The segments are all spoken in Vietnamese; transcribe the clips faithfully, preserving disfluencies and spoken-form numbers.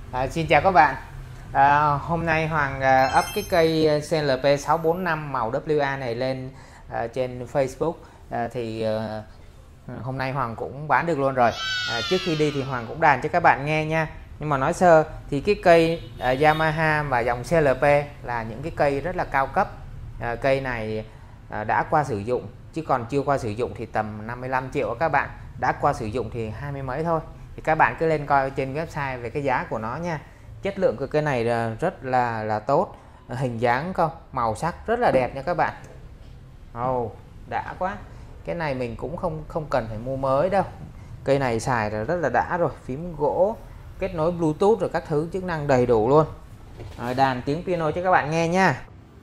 À, xin chào các bạn. À, hôm nay Hoàng à, up cái cây xê lờ pê sáu bốn năm màu vê kép a này lên à, trên Facebook. À, thì à, hôm nay Hoàng cũng bán được luôn rồi. À, trước khi đi thì Hoàng cũng đàn cho các bạn nghe nha. Nhưng mà nói sơ thì cái cây à, Yamaha và dòng xê lờ pê là những cái cây rất là cao cấp. À, cây này à, đã qua sử dụng, chứ còn chưa qua sử dụng thì tầm năm mươi lăm triệu các bạn. Đã qua sử dụng thì hai mươi mấy thôi. Thì các bạn cứ lên coi trên website về cái giá của nó nha. Chất lượng của cái này rất là là tốt, hình dáng không, màu sắc rất là đẹp nha các bạn. Ồ, oh, đã quá. Cái này mình cũng không không cần phải mua mới đâu. Cây này xài rất là đã rồi, phím gỗ, kết nối Bluetooth rồi các thứ, chức năng đầy đủ luôn. Rồi, đàn tiếng piano cho các bạn nghe nha.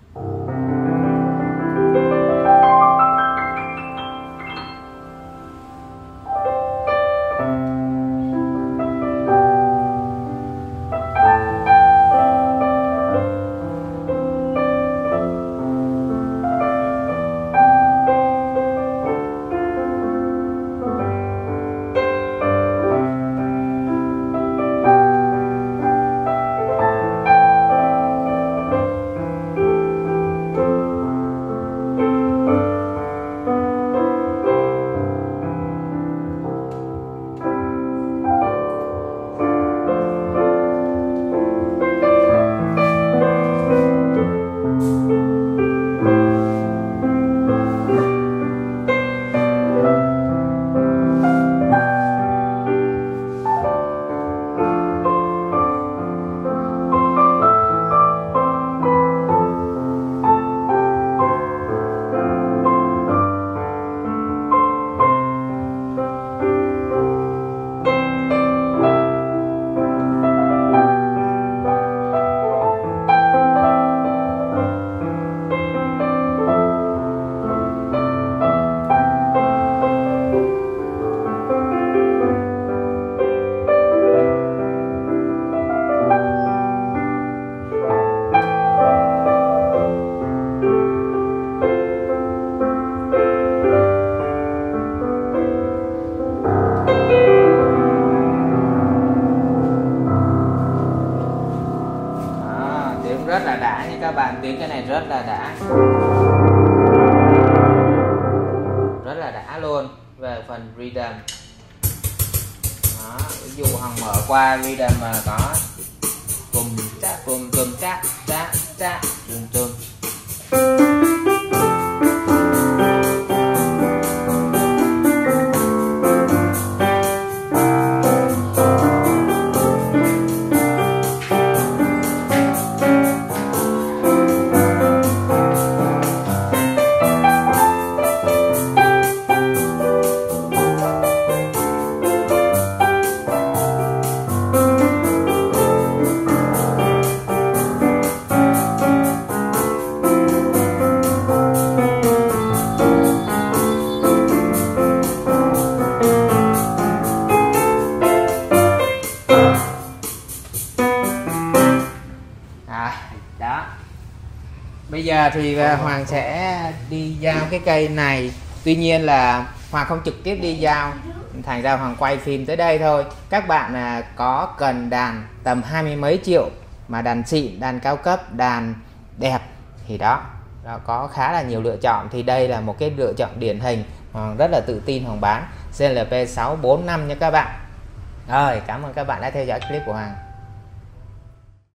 Rất là đã nha các bạn, tiếng cái này rất là đã, rất là đã luôn. Về phần rhythm đó, ví dụ Hằng mở qua rhythm mà có bùm chát bùm bùm chát chát chát bùm bùm. Đó. Bây giờ thì Hoàng sẽ đi giao cái cây này. Tuy nhiên là Hoàng không trực tiếp đi giao, thành ra Hoàng quay phim tới đây thôi. Các bạn có cần đàn tầm hai mươi mấy triệu mà đàn xịn, đàn cao cấp, đàn đẹp thì đó, đó có khá là nhiều lựa chọn. Thì đây là một cái lựa chọn điển hình. Hoàng rất là tự tin Hoàng bán xê lờ pê sáu bốn năm nha các bạn. Rồi, cảm ơn các bạn đã theo dõi clip của Hoàng.